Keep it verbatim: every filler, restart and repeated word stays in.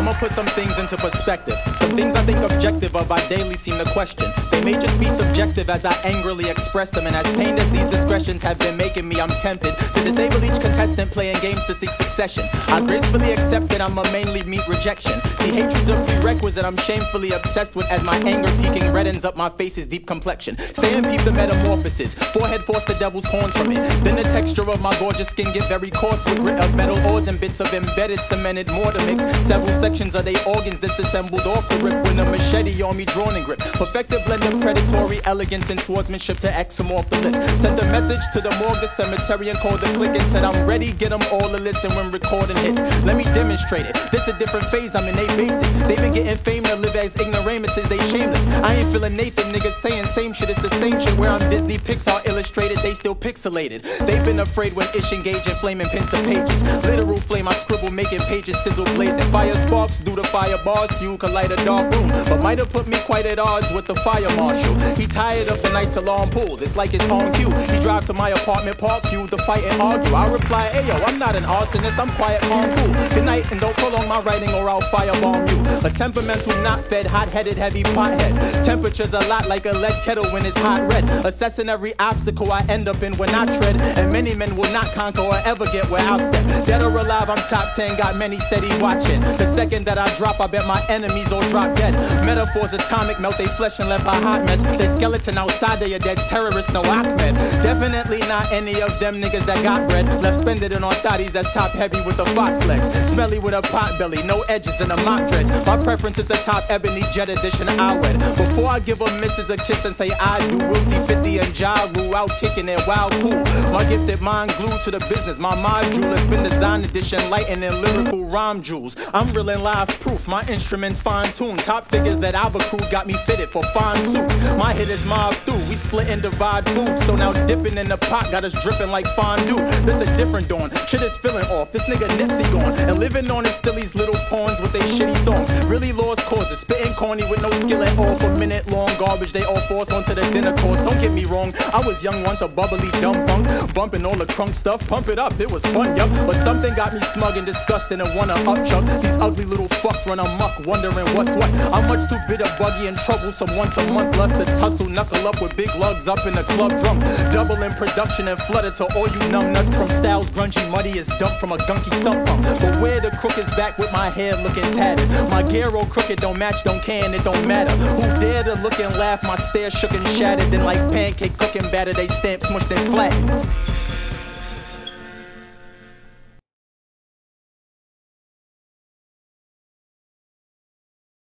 I'ma put some things into perspective. Some things I think objective of I daily seem to question. They may just be subjective as I angrily express them, and as pained as these discretions have been making me, I'm tempted to disable each contestant playing games to seek succession. I gracefully accept that I'ma mainly meet rejection. See, hatred's a prerequisite I'm shamefully obsessed with, as my anger peaking reddens up my face's deep complexion. Stay and peep the metamorphosis. Forehead force the devil's horns from it. Then the texture of my gorgeous skin get very coarse with grit of metal ores and bits of embedded cemented mortar mix. Several sections of they organs disassembled off the rip when a machete on me drawn in grip. Perfected blend of predatory elegance and swordsmanship to X them off the list. Sent a message to the morgue, the cemetery, and called the click and said I'm ready, get them all to listen when recording hits. Let me demonstrate it. This a different phase, I'm in they basic. They been getting fame to live as ignoramuses, they shameless. I ain't feeling Nathan niggas saying same shit, it's the same shit. Where I'm Disney Pixar illustrated, they still pixelated. They've been afraid when ish engage in flaming pins to pages. Literal flame, I scribble making pages sizzle blazing. Fire sparks do the fire bars, spew could light a dark room, but might have put me quite at odds with the fire marshal. He tired of the night's alarm pulled, it's like it's on cue. He drive to my apartment, park fuel to fight and argue. I reply, ayo, I'm not an arsonist, I'm quiet, calm, cool. Good night and don't prolong my writing or I'll firebomb you. A temperamental, not fed, hot-headed, heavy pothead. Temperature's a lot like a lead kettle when it's hot red. Assessing every obstacle I end up in when I tread, and many men will not conquer or ever get where I've stepped. Dead or alive, I'm top ten, got many steady watching. The second that I drop, I bet my enemies all drop dead. Metaphors atomic, melt they flesh and left a hot mess. They skeleton outside, they a dead terrorist, no Ahmed. Definitely not any of them niggas that got bread. Left spending on thotties that's top heavy with the fox legs. Smelly with a pot belly, no edges and a mock dreads. My preference is the top ebony jet edition I wed. Before I give a missus a kiss and say I do, we'll see fifty and Ja Rule out kicking it wild cool. My gifted mind glued to the business, my module has been design edition, lightning lyrical rhyme jewels. I'm real and live proof, my instruments fine tuned. Top figures that I've accrued got me fitted for fine suits. My hit is mob through, we split and divide food. So now dipping in the pot got us dripping like fondue. This a different dawn, shit is feeling off. This nigga Nipsey gone, and living on is still these little pawns with they shitty songs. Really lost causes, spitting corny with no skill at all. For minute long garbage, they all force onto the dinner course. Don't get me wrong, I was young once, a bubbly dumb punk, bumping all the crunk stuff, pump it up, it was fun, yup. But something got me smug and disgusting and wanna upchuck. These ugly little fucks run amok, wondering what's what. I'm much too bitter, buggy, and troublesome. Once a month, lust to tussle, knuckle up with big lugs up in the club drum. Double in production and flooded to all you numb nuts. From styles grungy, muddy as dump from a gunky sump pump. But where the crook is back with my hair looking tattered. My gear all crooked, don't match, don't care, and it don't matter. Who dare to look and laugh, my stare shook and shattered. Then like pancake cooking batter, they stamp, smushed and flattened.